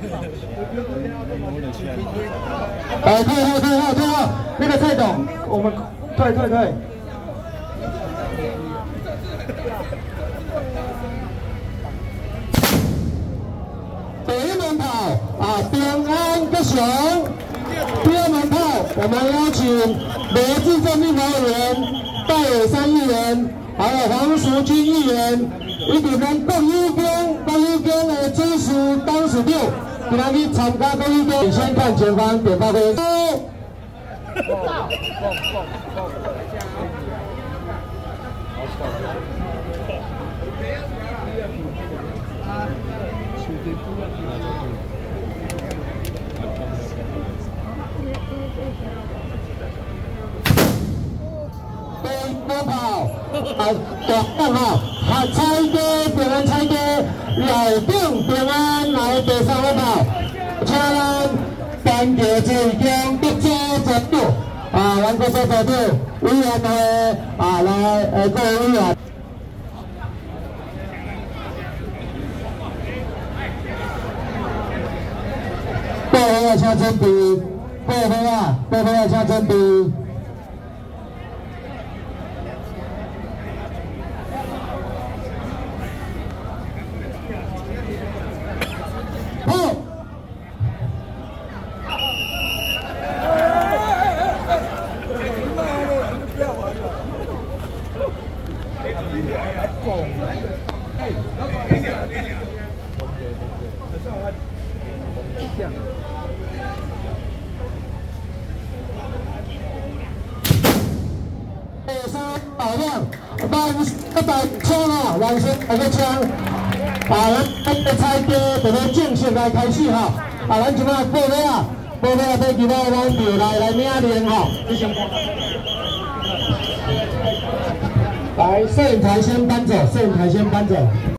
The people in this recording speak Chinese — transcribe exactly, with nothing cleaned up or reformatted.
呃，退后退后退后，那个蔡董，我们退退退。第一门炮啊，平安吉祥。第二门炮，我们邀请罗志正立法委员、戴伟山议员，还有黄淑君议员，以及咱各有功、各有功的支持董事长，今仔日参加各有功。先看前方点发挥。多跑啊，大档哈，哈菜鸡平安菜鸡，老顶平安来第三个跑，请咱单桥就已经得知程度啊，咱各位代表委员会啊来呃各位委员。报名要请准备，报名啊，报名要请准备。好。第三打量，万一百枪啊，万声来个枪，啊，咱个菜鸡就要正式来开始哈，啊，咱即摆报名啊，报名啊，要其他咱就来来领练哈。来，摄影台先搬走，摄影台先搬走。